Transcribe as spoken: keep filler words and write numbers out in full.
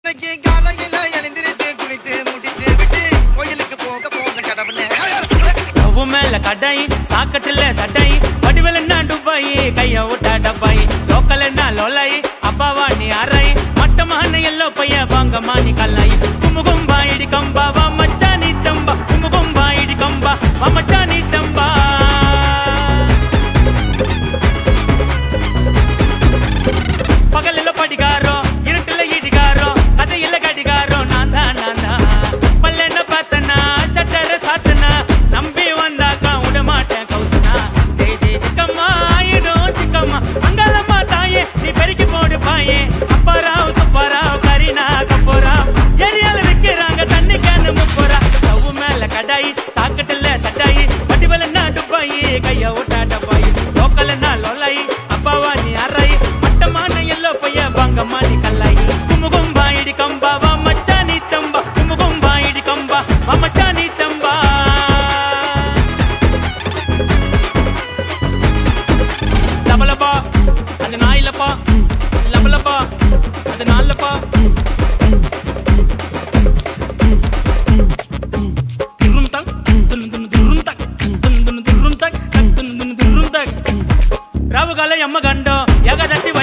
கடாய் சாக்கட்டில் சட்டாய் வடிவல் என்ன டுப்பாய் கைய விட்டா டப்பாய் லோக்கல் என்ன லோலாய் அப்பாவா நீ அறாய் மட்டமான எல்லோ பைய பாங்கம்மா நீ கல்லாய் குமுகும்பா இடி கம்பா வா மச்சா நீ தம்பா குமுகும்பா இடி கம்பா வா மச்சா நீ தம்பா பகலில் படிகாரோ இருட்டுல இடிகாரோ கதையில கடிகாரோ நான் தான் நான் தான் பல்லென்ன பார்த்தனா சட்டர சாத்தனா நம்பி வந்தாக்கா விடமாட்டேன் கவுத்தனா ஜெய் ஜெய் சிக்கம்மா ஆயிடும் சிக்கம்மா அங்காளம்மா தாயே நீ பெருக்கி போடு பாயே அப்பாராவ் சுப்பாராவ் கரீனா கப்போராவ் ஏரியால விற்கிறாங்க தண்ணி கேனு முப்போரா ஸ்டவ் மேல கடாய் சாக்கட்டில் சட்டாய் வடிவல் என்ன டுப்பாய் கைய விட்டா டப்பாய் லோக்கல் என்ன லோலாய் அப்பாவா நீ அறாய் மட்டமான எல்லோ பைய பாங்கம்மா நீ கல்லாய் குமுகும்பா இடி கம்பா வா மச்சா நீ தம்பா குமுகும்பா இடி கம்பா வா மச்சா நீ தம்பா லபலபா அது நாயிலப்பா லபலபா அது நாலப்பா రావుగాల అమ్మ గండో ఏకాదశి